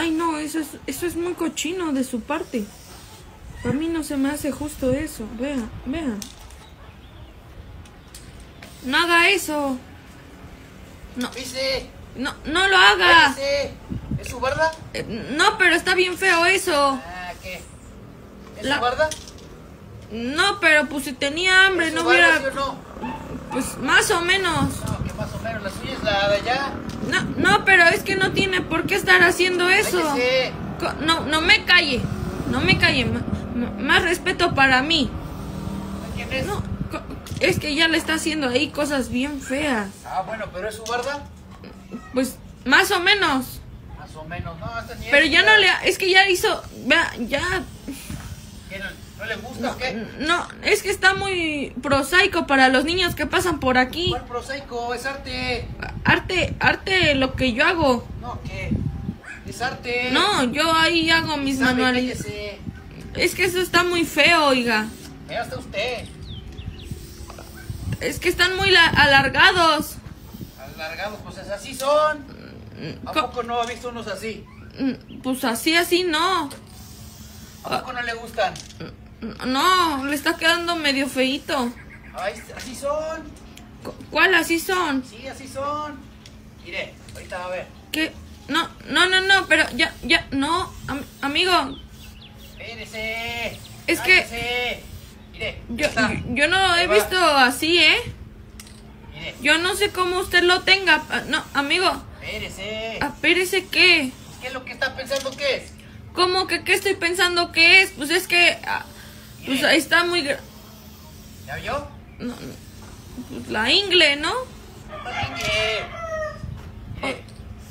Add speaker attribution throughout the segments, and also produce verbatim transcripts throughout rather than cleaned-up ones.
Speaker 1: Ay, no, eso es, eso es muy cochino de su parte. A mí no se me hace justo eso. Vean, vean. No haga eso. No.
Speaker 2: ¿Viste?
Speaker 1: No, no lo haga.
Speaker 2: ¿Viste? ¿Es su barda?
Speaker 1: Eh, no, pero está bien feo eso.
Speaker 2: Ah, ¿qué? ¿Es
Speaker 1: La-
Speaker 2: su barda?
Speaker 1: No, pero pues si tenía hambre
Speaker 2: ¿Es
Speaker 1: no
Speaker 2: su barda,
Speaker 1: hubiera...
Speaker 2: sí o no?
Speaker 1: Pues más o menos.
Speaker 2: No, que más o menos. La suya es la de allá.
Speaker 1: No, no, pero es que no tiene por qué estar haciendo eso.
Speaker 2: Cállese.
Speaker 1: Co- No, no me calle. No me calle. M- m- más respeto para mí.
Speaker 2: ¿Quién es?
Speaker 1: No, co- es que ya le está haciendo ahí cosas bien feas.
Speaker 2: Ah, bueno, pero ¿es su barda?
Speaker 1: Pues más o menos.
Speaker 2: Más o menos. No, esta ni
Speaker 1: Pero
Speaker 2: es,
Speaker 1: ya
Speaker 2: mira.
Speaker 1: no le... Es que ya hizo... Vea, ya...
Speaker 2: ¿Qué, no, ¿No le gusta o qué?
Speaker 1: No, es que está muy prosaico para los niños que pasan por aquí.
Speaker 2: ¿Cuál prosaico? Es arte.
Speaker 1: Arte, arte, lo que yo hago.
Speaker 2: No, ¿qué? Es arte.
Speaker 1: No, yo ahí hago mis
Speaker 2: ¿Sabe?
Speaker 1: manualidades.
Speaker 2: Cállese.
Speaker 1: Es que eso está muy feo, oiga.
Speaker 2: Vea hasta usted.
Speaker 1: Es que están muy la- alargados.
Speaker 2: Alargados, pues es así son. ¿A
Speaker 1: Co-
Speaker 2: poco no ha visto unos así?
Speaker 1: Mm, Pues así, así no.
Speaker 2: ¿A poco no le gustan?
Speaker 1: No, le está quedando medio feíto.
Speaker 2: Ay, así son.
Speaker 1: Cu- ¿Cuál así son?
Speaker 2: Sí, así son. Mire, ahorita va a ver.
Speaker 1: ¿Qué? No, no, no, no, pero ya, ya, no, am- amigo.
Speaker 2: Espérese.
Speaker 1: Es que-
Speaker 2: Cállese. Mire,
Speaker 1: Yo,
Speaker 2: está.
Speaker 1: yo, yo no he
Speaker 2: Ahí va.
Speaker 1: visto así, ¿eh?
Speaker 2: Mire,
Speaker 1: Yo no sé cómo usted lo tenga. Ah, no, amigo,
Speaker 2: espérese.
Speaker 1: espérese, ¿qué?
Speaker 2: ¿Qué es lo que está pensando que es?
Speaker 1: ¿Cómo que qué estoy pensando que es? Pues es que... ah, pues
Speaker 2: Mire.
Speaker 1: ahí está muy... gra-
Speaker 2: ¿Ya vio?
Speaker 1: No, no, pues la ingle, ¿no?
Speaker 2: No patingue. Mire,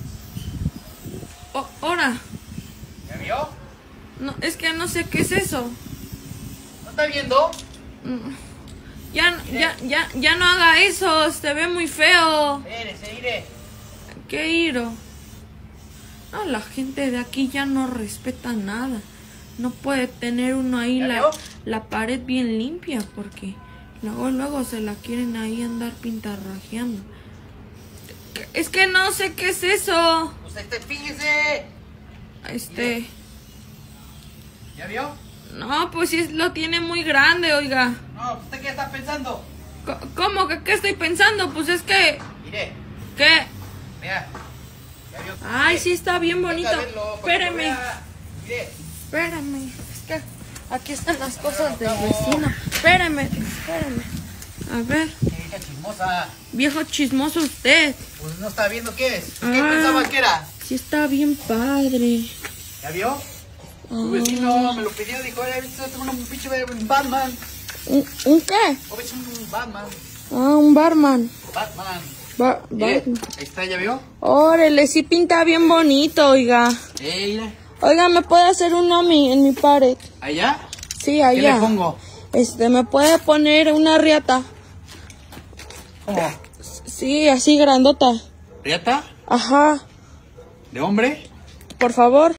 Speaker 1: O- ahora,
Speaker 2: ¿ya vio?
Speaker 1: no, es que no sé qué es eso.
Speaker 2: ¿No está viendo?
Speaker 1: Ya, ya, ya, ya no haga eso, se ve muy feo.
Speaker 2: Espérese, mire.
Speaker 1: ¿Qué iro? No, la gente de aquí ya no respeta nada. No puede tener uno ahí
Speaker 2: ¿Ya
Speaker 1: la,
Speaker 2: vio?
Speaker 1: la pared bien limpia porque luego, luego se la quieren ahí andar pintarrajeando. Es que no sé qué es eso.
Speaker 2: Pues este, fíjese.
Speaker 1: Este,
Speaker 2: ¿Ya vio?
Speaker 1: no, pues sí lo tiene muy grande, oiga.
Speaker 2: No, ¿usted qué está pensando?
Speaker 1: Co- ¿Cómo que qué estoy pensando? Pues es que,
Speaker 2: Mire,
Speaker 1: ¿qué?
Speaker 2: vea. ¿Ya vio?
Speaker 1: Ay, sí está bien bonito.
Speaker 2: Venga, verlo, para que lo
Speaker 1: Espérame.
Speaker 2: vea. Mire,
Speaker 1: Espérame, es que aquí están las cosas del vecino. Espérame, espérame. A ver,
Speaker 2: qué vieja chismosa.
Speaker 1: viejo chismoso usted.
Speaker 2: Pues no está viendo qué es. ¿Qué
Speaker 1: Ah.
Speaker 2: pensaba que era?
Speaker 1: Sí está bien padre.
Speaker 2: ¿Ya vio? Su
Speaker 1: Ah.
Speaker 2: vecino me lo pidió, dijo, oye, ¿viste un pinche Batman?
Speaker 1: ¿Un, un qué?
Speaker 2: ¿O ves un Batman?
Speaker 1: Ah, un barman.
Speaker 2: Batman.
Speaker 1: Ba-
Speaker 2: Mire,
Speaker 1: Batman.
Speaker 2: ahí está, ¿ya vio?
Speaker 1: Órale, sí pinta bien bonito, oiga.
Speaker 2: Eh, mire.
Speaker 1: Oiga, ¿me puede hacer uno a mí, en mi pared?
Speaker 2: ¿Allá?
Speaker 1: Sí,
Speaker 2: ¿Qué
Speaker 1: allá.
Speaker 2: le pongo?
Speaker 1: Este, ¿me puede poner una riata?
Speaker 2: ¿Cómo?
Speaker 1: Sí, así grandota.
Speaker 2: ¿Riata?
Speaker 1: Ajá,
Speaker 2: ¿De hombre?
Speaker 1: por favor.